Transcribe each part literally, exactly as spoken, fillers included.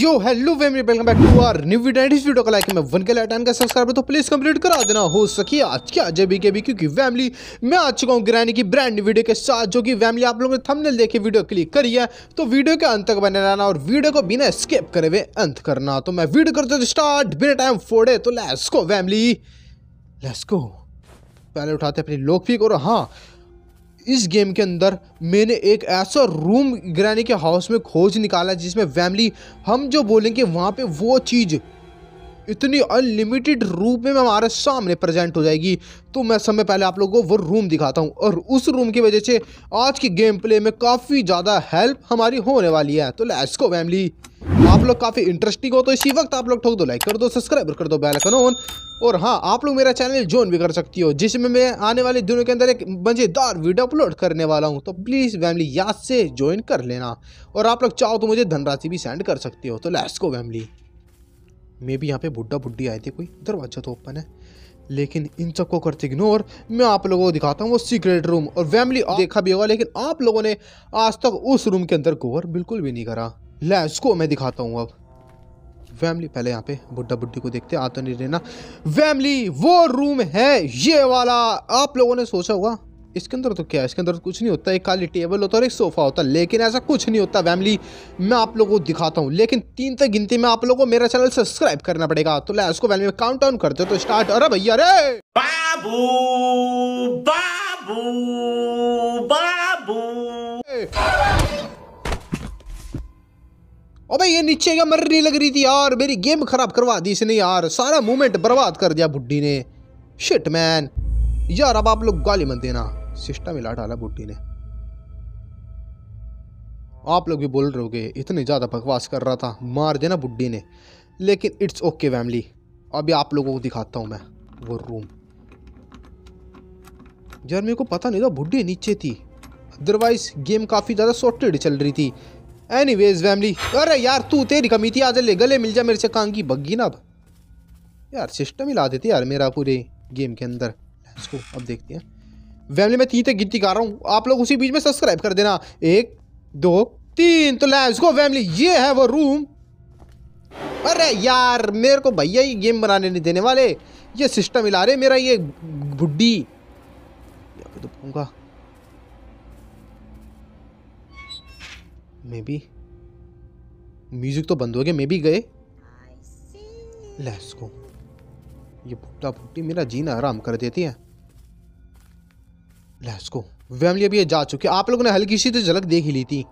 Yo hello family, welcome back to our new video. इस video को like मैं one K like का subscribe तो प्लीज कंप्लीट करा देना हो सके आज क्या जब के भी, क्योंकि फैमिली मैं आ चुका हूँ ग्रैनी की ब्रांड न्यू वीडियो के साथ, जो कि फैमिली आप लोगों ने थंबनेल देख के वीडियो क्लिक करी है तो वीडियो के अंत तक बने रहना और वीडियो को बिना स्किप करे हुए अंत करना। तो मैं वीडियो करते तो स्टार्ट बिना टाइम फोड़े, तो let's go family, let's go. पहले उठाते अपनी लोकपिक। और हाँ, इस गेम के अंदर मैंने एक ऐसा रूम ग्रैनी के हाउस में खोज निकाला जिसमें फैमिली हम जो बोलेंगे वहाँ पे वो चीज़ इतनी अनलिमिटेड रूप में हमारे सामने प्रेजेंट हो जाएगी। तो मैं समय पहले आप लोगों को वो रूम दिखाता हूँ और उस रूम की वजह से आज के गेम प्ले में काफ़ी ज़्यादा हेल्प हमारी होने वाली है। तो लेट्स गो फैमिली, आप लोग काफ़ी इंटरेस्टिंग हो तो इसी वक्त आप लोग ठोक दो लाइक कर दो, सब्सक्राइब कर दो, बेल आइकन ऑन। और हाँ, आप लोग मेरा चैनल ज्वाइन भी कर सकती हो जिसमें मैं आने वाले दिनों के अंदर एक मज़ेदार वीडियो अपलोड करने वाला हूँ। तो प्लीज़ फैमिली याद से ज्वाइन कर लेना और आप लोग चाहो तो मुझे धनराशि भी सेंड कर सकती हो। तो लेट्स गो फैमिली। मे भी यहाँ पे बुड्ढा बुड्ढी आए थे, कोई दरवाजा तो ओपन है, लेकिन इन सबको करते इग्नोर। मैं आप लोगों को दिखाता हूँ वो सीक्रेट रूम। और फैमिली देखा भी होगा, लेकिन आप लोगों ने आज तक उस रूम के अंदर गौर बिल्कुल भी नहीं करा। लेट्स गो, मैं दिखाता हूँ अब फैमिली। पहले यहाँ पे बुड्ढा बुड्ढी को देखते, आ तो नहीं रहना फैमिली। वो रूम है ये वाला। आप लोगों ने सोचा होगा इसके अंदर तो क्या है, इसके अंदर तो कुछ नहीं होता, एक खाली टेबल होता है और एक सोफा होता है, लेकिन ऐसा कुछ नहीं होता फैमिली। मैं आप लोगों को दिखाता हूँ, लेकिन तीन तक गिनती में आप लोगों को मेरा चैनल सब्सक्राइब करना पड़ेगा। तो ले उसको फैमिली में काउंट डाउन करते हो तो स्टार्ट। अरे भैया रे बाबू बाबू बाबू, अबे ये नीचे क्या मर नहीं लग रही थी यार, मेरी गेम खराब करवा दी इसने यार, सारा मूवमेंट बर्बाद कर दिया बुड्ढी ने। शिट मैन यार, अब आप लोग गाली मत देना, सिस्टम हिला डाला बुड्ढी ने। आप लोग भी बोल रहे होगे इतनी ज़्यादा बकवास कर रहा था, मार देना बुड्ढी ने, लेकिन इट्स ओके फैमिली। अभी आप लोगों को दिखाता हूँ मैं वो रूम। यार मेरे को पता नहीं था बुड्ढी नीचे थी, अदरवाइज गेम काफ़ी ज़्यादा सॉर्टेड चल रही थी। एनीवेज फैमिली, अरे यार तू तेरी कमी थी, आज ले गले मिल जा मेरे से, कांगी की बग्गी ना। अब यार सिस्टम ही ला देती यार मेरा पूरे गेम के अंदर। इसको अब देखते हैं फैमिली, मैं तीन तक गिनती कर रहा हूँ, आप लोग उसी बीच में सब्सक्राइब कर देना। एक दो तीन, तो लेट्स गो फैमिली, ये है वो रूम। अरे यार मेरे को भैया ये गेम बनाने नहीं देने वाले, ये सिस्टम हिला रहे मेरा ये बुड्ढी। यहाँ पे तो पूंगा मे बी म्यूजिक तो बंद हो गया, मे बी गए। लेट्स गो, ये बुड्ढा बुड्ढी मेरा जीना आराम कर देती है। लेट्स गो फैमिली, अभी ये जा चुके, आप लोगों ने हल्की सी तो झलक देख ही ली थी।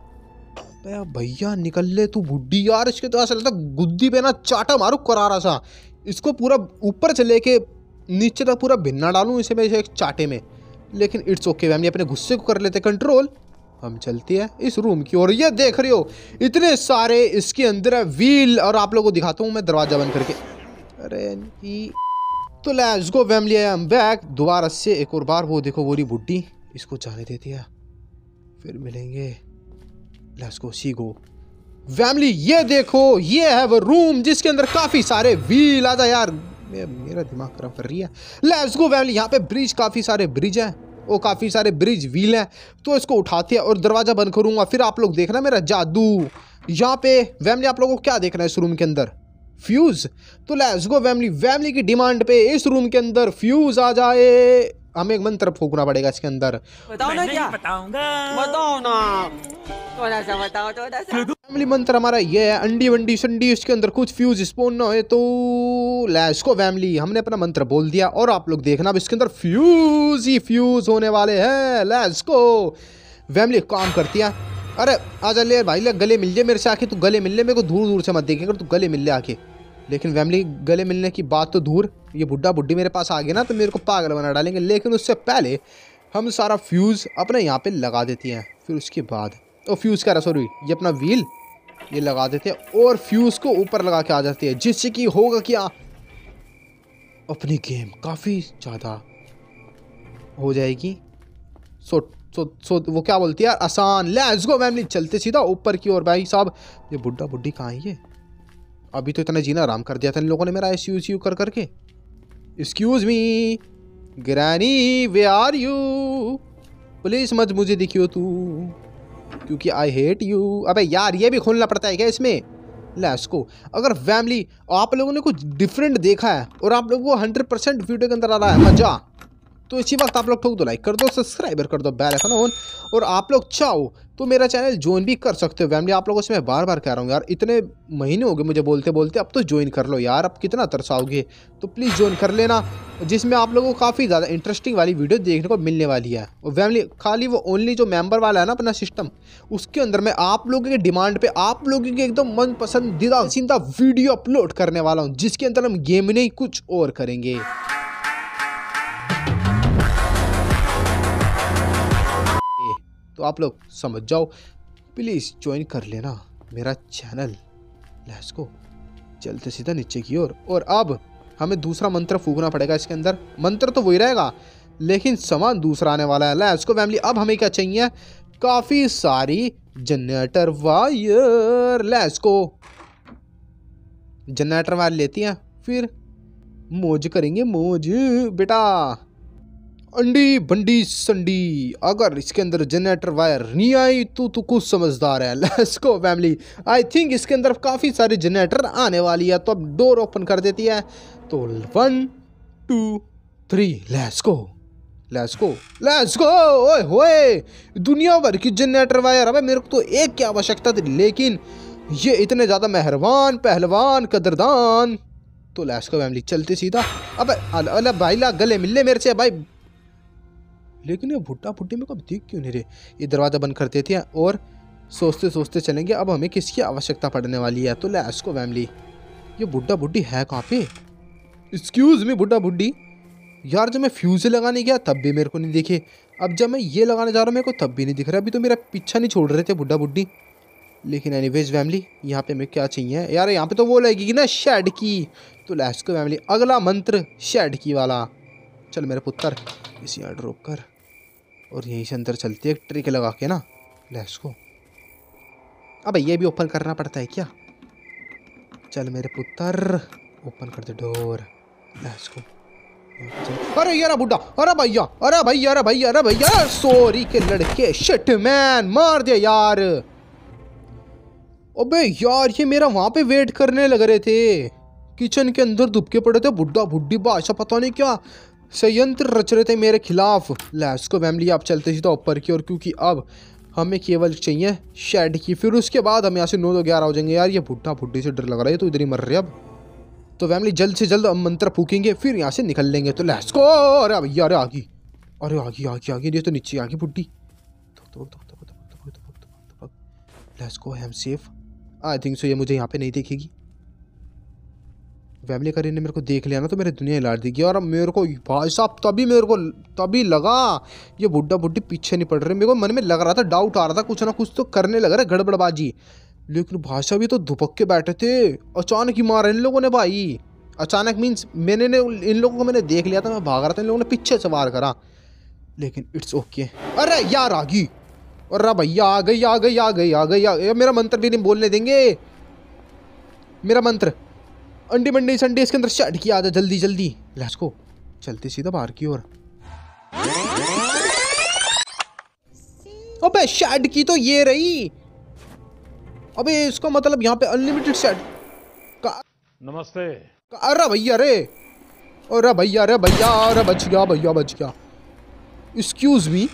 भैया निकल ले तू बुड्ढी यार, इसके तो ऐसा लगता गुद्दी पे ना चाटा मारू करारा सा, इसको पूरा ऊपर से लेके नीचे तक पूरा भिन्ना डालूं इसे मैं एक चाटे में। लेकिन इट्स ओके फैमिली, अपने गुस्से को कर लेते कंट्रोल। हम चलते हैं इस रूम की ओर। ये देख रहे हो इतने सारे इसके अंदर है व्हील, और आप लोगों को दिखाता हूँ मैं दरवाजा बंद करके। अरे तो let's go family, I am back दोबारा से एक और बार। वो देखो वो रही बुड्ढी, इसको जाने देती है, फिर मिलेंगे। Let's go C go family, ये देखो ये है वो रूम जिसके अंदर काफी सारे व्हील। आजा यार, मेरा दिमाग खराब कर रही है। लेट्स गो फैमिली, यहाँ पे ब्रिज, काफी सारे ब्रिज है, वो काफी सारे ब्रिज व्हील हैं, तो इसको उठाते हैं और दरवाजा बंद करूंगा, फिर आप लोग देखना मेरा जादू। यहाँ पे फैमिली आप लोगों को क्या देखना है इस रूम के अंदर, फ्यूज। तो लेट्स गो फैमिली, फैमिली की डिमांड पे इस रूम के अंदर फ्यूज आ जाए, हमें एक मंत्र फूकना पड़ेगा इसके अंदर। बताओ ना क्या बताऊंगा, बताओ ना, थोड़ा सा बताओ, थोड़ा सा। फैमिली मंत्र हमारा ये है, अंडी वंडी संडी इसके अंदर कुछ फ्यूज स्पॉन ना हो। तो लेट्स गो फैमिली, हमने अपना मंत्र बोल दिया और आप लोग देखना अब इसके अंदर फ्यूज ही फ्यूज होने वाले हैं। लेट्स गो फैमिली, काम करती है। अरे आजा ले भाई, ले गले मिल जाए मेरे से आके, तू गले मिल ले मेरे को, दूर दूर से मत देखे अगर तू गले मिल ले आके। लेकिन फैमिली गले मिलने की बात तो दूर, ये बुड्ढा बुड्ढी मेरे पास आ गया ना तो मेरे को पागल बना डालेंगे। लेकिन उससे पहले हम सारा फ्यूज़ अपने यहाँ पे लगा देती हैं, फिर उसके बाद ओ फ्यूज़ का सॉरी ये अपना व्हील ये लगा देते हैं और फ्यूज़ को ऊपर लगा के आ जाती है, जिससे कि होगा क्या, अपनी गेम काफ़ी ज़्यादा हो जाएगी। सो सो सो वो क्या बोलती है यार, आसान। लेट्स गो फैमिली, चलते सीधा ऊपर की ओर। भाई साहब ये बुड्ढा बुड्ढी कहाँ है ये, अभी तो इतना जीना आराम कर दिया था इन लोगों ने मेरा एस यू यू कर करके। Excuse me granny, where are you, please मत मुझे दिखियो तू, क्योंकि आई हेट यू। अबे यार ये भी खोलना पड़ता है क्या इसमें, लेट्स गो। अगर फैमिली आप लोगों ने कुछ डिफरेंट देखा है और आप लोगों को हंड्रेड परसेंट वीडियो के अंदर आ रहा है मजा, तो इसी वक्त आप लोग ठोक दो लाइक कर दो, सब्सक्राइबर कर दो, बेल आइकन ऑन, और आप लोग चाहो तो मेरा चैनल ज्वाइन भी कर सकते हो फैमिली। आप लोगों से मैं बार बार कह रहा हूँ यार, इतने महीने हो गए मुझे बोलते बोलते, अब तो ज्वाइन कर लो यार, अब कितना तरसाओगे, तो प्लीज़ ज्वाइन कर लेना, जिसमें आप लोगों को काफ़ी ज़्यादा इंटरेस्टिंग वाली वीडियो देखने को मिलने वाली है। और फैमिली खाली वो ओनली जो मेंबर वाला है ना अपना सिस्टम, उसके अंदर मैं आप लोगों के डिमांड पे आप लोगों के एकदम मन पसंदीदा सीधा वीडियो अपलोड करने वाला हूँ, जिसके अंदर हम गेम नहीं कुछ और करेंगे। तो आप लोग समझ जाओ, प्लीज़ ज्वाइन कर लेना मेरा चैनल। लेट्स गो, चलते सीधा नीचे की ओर। और, और अब हमें दूसरा मंत्र फूकना पड़ेगा इसके अंदर। मंत्र तो वही रहेगा लेकिन सामान दूसरा आने वाला है। Let's go family. अब हमें क्या चाहिए, काफ़ी सारी generator wire. Let's go, generator wire लेती हैं, फिर मौज करेंगे मौज बेटा। अंडी बंडी संडी, अगर इसके अंदर जनरेटर वायर नहीं आई तो तू कुछ समझदार है। Let's go family. I think इसके अंदर काफ़ी सारी जनरेटर आने वाली है, तो अब डोर ओपन कर देती है। तो one two three, let's go let's go let's go. ओए होए, दुनिया भर की जनरेटर वायर। अबे मेरे को तो एक की आवश्यकता थी, लेकिन ये इतने ज़्यादा मेहरबान पहलवान कदरदान। तो लेट्स गो फैमिली, चलते सीधा। अबे अल भाई ला गले मिलने मेरे से भाई, लेकिन ये भुट्टा भुट्टी में कब दिख क्यों नहीं रहे। ये दरवाज़ा बंद कर देती है और सोचते सोचते चलेंगे अब हमें किसकी आवश्यकता पड़ने वाली है। तो लेट्स गो फैमिली। ये बुड्ढा बुड्ढी है कहाँ पे? एक्सक्यूज मी बुड्ढा बुड्ढी। यार जब मैं फ्यूज़ लगाने गया तब भी मेरे को नहीं दिखे, अब जब मैं ये लगाने जा रहा हूँ मेरे को तब भी नहीं दिख रहा। अभी तो मेरा पीछा नहीं छोड़ रहे थे बुड्ढा बुड्ढी। लेकिन एनीवेज फैमिली, यहाँ पे हमें क्या चाहिए यार, यहाँ पे तो वो लगेगी ना शेड की। तो लेट्स गो फैमिली, अगला मंत्र शेड की वाला। चल मेरे पुत्र, इसी यहाँ ड्रॉप कर और यहीं से अंदर चलते एक ट्रिक लगा के ना। Let's go. अब ये भी ओपन करना पड़ता है क्या? चल मेरे पुत्र, ओपन कर दे डोर। Let's go. अरे यार बुड्ढा, अरे भैया, अरे भैया, अरे भैया, अरे भैया, सॉरी के लड़के, शिट मैन, मार दिया यार। अबे यार ये मेरा वहां पे वेट करने लग रहे थे, किचन के अंदर दुबके पड़े थे। बुड्ढा बुड्ढी बादशाह पता नहीं क्या संयंत्र रच रहे थे मेरे खिलाफ। लेट्स गो फैमिली, आप चलते सीधा ऊपर की ओर, क्योंकि अब हमें केवल चाहिए शेड की। फिर उसके बाद हम यहाँ से नौ दो ग्यारह हो जाएंगे। यार ये बुड्ढा बुड्ढी से डर लग रहा है, तो इधर ही मर रहे अब। तो फैमिली जल्द से जल्द हम मंत्र फूकेंगे, फिर यहाँ से निकल लेंगे। तो लेट्स गो। अरे भैया, अरे आगी, अरे आगी आगी आगी, ये तो नीचे आगी बुड्ढी। Let's go, I am safe. I think so ये मुझे यहाँ पे नहीं देखेगी। फैमिली करीन ने मेरे को देख लिया ना तो मेरी दुनिया हिला देगी। और अब मेरे को भाई साहब तभी मेरे को तभी लगा ये बुड्ढा बुड्ढी पीछे नहीं पड़ रहे। मेरे को मन में लग रहा था, डाउट आ रहा था, कुछ ना कुछ तो करने लग रहा है गड़बड़बाजी। लेकिन भाषा भी तो दुपक के बैठे थे, अचानक ही मारा इन लोगों ने भाई। अचानक मीन्स मैंने ने इन लोगों को मैंने देख लिया था, मैं भाग रहा था, इन लोगों ने पीछे से वार करा। लेकिन इट्स ओके। अरे यार आ गई, अरे भैया आ गई आ गई आ गई आ गई। मेरा मंत्र भी नहीं बोलने देंगे, मेरा मंत्र। अंडी मंडी संडे इसके अंदर शेड की आदत, जल्दी जल्दी। लेट्स गो, चलते सीधा बाहर की ओर। अबे शेड की तो ये रही। अबे इसका मतलब यहाँ पे अनलिमिटेड शेड का। नमस्ते। अरे भैया रे, अरे भैया रे भैया, अरे बच गया भैया बच गया। एक्सक्यूज मी,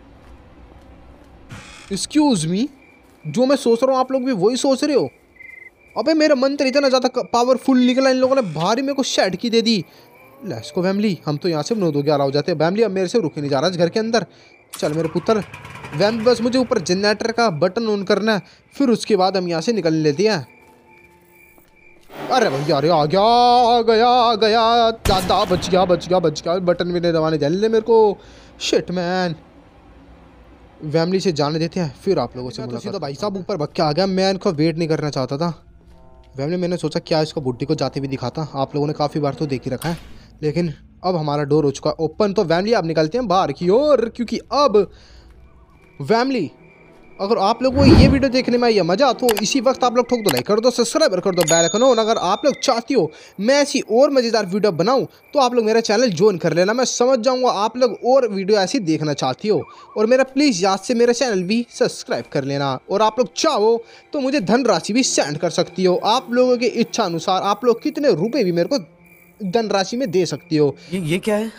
एक्सक्यूज मी, जो मैं सोच रहा हूँ आप लोग भी वही सोच रहे हो। अबे मेरा मंत्र इतना ज़्यादा पावरफुल निकला, इन लोगों ने भारी मेरे को शेड की दे दी। लेट्स गो फैमिली, हम तो यहाँ से नौ दो ग्यारह हो जाते हैं फैमिली। अब मेरे से रुके नहीं जा रहा इस घर के अंदर। चल मेरे पुत्र फैमिली, बस मुझे ऊपर जनरेटर का बटन ऑन करना है, फिर उसके बाद हम यहाँ से निकल लेते हैं। अरे भैया अरे आ गया आ गया आ गया, दादा बच गया बच गया बच गया। बटन भी नहीं दबाने जाने मेरे को, शिट मैन। फैमिली से जाने देते हैं, फिर आप लोगों से मुलाकात। तो भाई साहब ऊपर भग के आ गया, मैं इनको वेट नहीं करना चाहता था। फैमिली मैंने सोचा क्या इसको बुड्ढी को जाते भी दिखाता, आप लोगों ने काफ़ी बार तो देख ही रखा है। लेकिन अब हमारा डोर हो चुका ओपन। तो फैमिली अब निकलते हैं बाहर की ओर, क्योंकि अब फैमिली अगर आप लोग को ये वीडियो देखने में या मजा तो इसी वक्त आप लोग ठोक दो लाइक कर दो, सब्सक्राइब कर दो, बेल आइकन ऑन। अगर आप लोग चाहती हो मैं ऐसी और मजेदार वीडियो बनाऊं तो आप लोग मेरा चैनल ज्वाइन कर लेना। मैं समझ जाऊंगा आप लोग और वीडियो ऐसी देखना चाहती हो। और मेरा प्लीज़ याद से मेरा चैनल भी सब्सक्राइब कर लेना। और आप लोग चाहो तो मुझे धनराशि भी सेंड कर सकती हो। आप लोगों की इच्छा अनुसार आप लोग कितने रुपए भी मेरे को धनराशि में दे सकती हो। ये ये क्या है?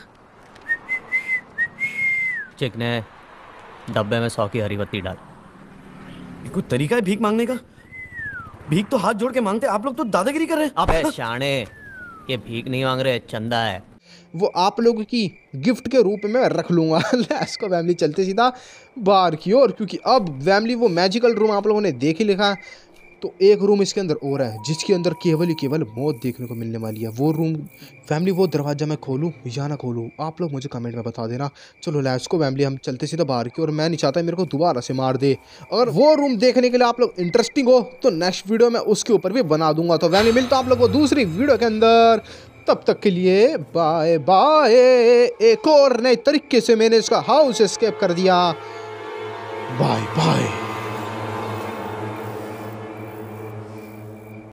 चिकने डब्बे में सौ की हरी बत्ती डाल। ये कोई तरीका है भीख मांगने का? भीख तो हाथ जोड़ के मांगते, आप लोग तो दादागिरी कर रहे हैं। अबे शाणे, ये भीख नहीं मांग रहे, चंदा है। वो आप लोगों की गिफ्ट के रूप में मैं रख लूँगा। लेट्स गो फैमिली, चलते सीधा बाहर की ओर, क्योंकि अब फैमिली वो मैजिकल रूम आप लोगों ने देख ही लिखा। तो एक रूम इसके अंदर और है जिसके अंदर केवल ही केवल मौत देखने को मिलने वाली है। वो रूम फैमिली, वो दरवाज़ा मैं खोलूँ या ना खोलूँ, आप लोग मुझे कमेंट में बता देना। चलो लेट्स गो फैमिली, हम चलते सीधा बाहर की ओर। मैं नहीं चाहता मेरे को दोबारा से मार दे। अगर वो रूम देखने के लिए आप लोग इंटरेस्टिंग हो तो नेक्स्ट वीडियो में उसके ऊपर भी बना दूंगा। तो फैमिली मिलता आप लोग को दूसरी वीडियो के अंदर, तब तक के लिए बाय बाय। एक और नए तरीके से मैंने इसका हाउस एस्केप कर दिया। Bye bye.